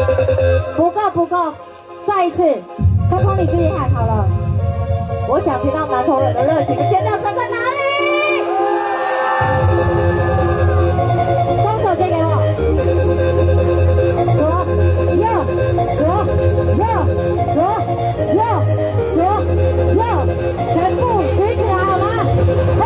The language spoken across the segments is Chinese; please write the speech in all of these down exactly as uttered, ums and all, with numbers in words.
不够不够，再一次，空空你自己喊好了。我想听到南投人的热情跟尖叫声在哪里？双手借给我，左右左右左右左右，全部举起来好吗？嘿。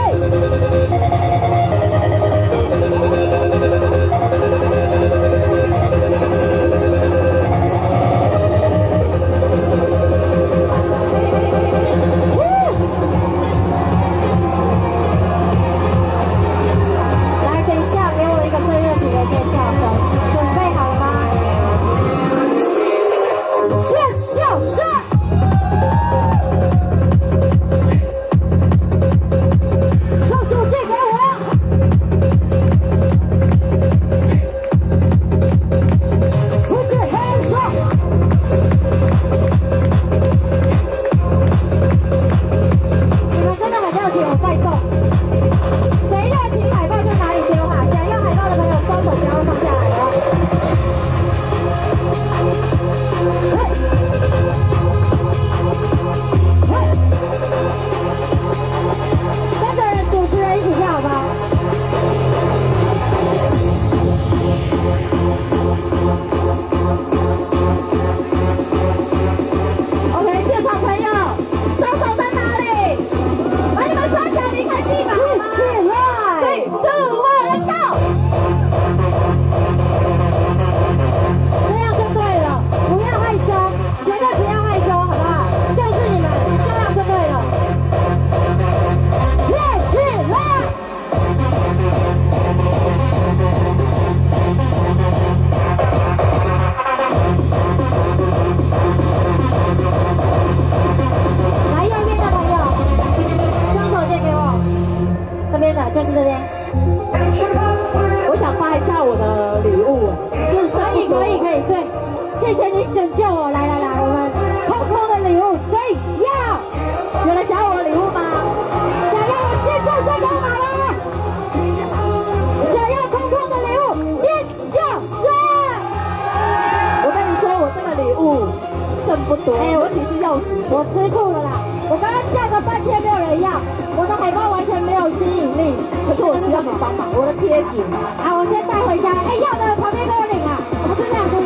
就是这边，我想发一下我的礼物，是可以可以可以，对，谢谢你拯救我，来来来，我们空空的礼物，谁要？有人想要我的礼物吗？想要我尖叫声给我好了，想要空空的礼物，尖叫声！我跟你说，我这个礼物剩不多，哎，我其实钥匙，我吃醋了啦，我刚刚叫了半天没有人要。我的海报完全没有吸引力，可是我需要你帮忙。我的贴纸，好，我先带回家。哎，要的旁边给我领啊！我们是这样子的，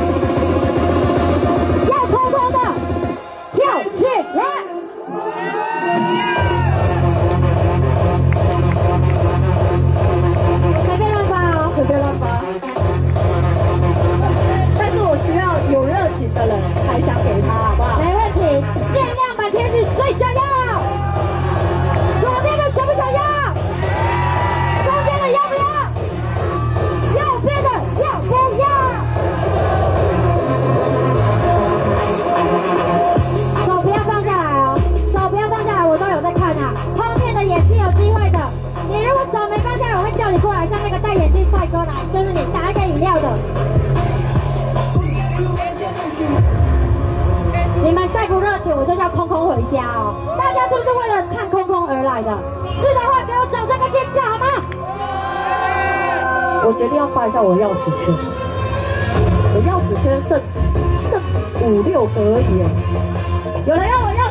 要空空的，跳起来！随便乱发哦，随便乱发。但是我需要有热情的人才想给他，好不好？没问题，限量版贴纸，谁想要？想不想要？中间的要不要？右边的要不要？手不要放下来哦，手不要放下来，我都有在看啊。后面的也是有机会的。你如果手没放下来，我会叫你过来，像那个戴眼镜帅哥来，就是你拿一个饮料的。你们再不热情，我就叫空空回家哦。大家是不是为了看空空而来的？是的话，给我掌声跟尖叫好吗？我决定要发一下我的钥匙圈，我钥匙圈剩剩五六个而已。有人要我钥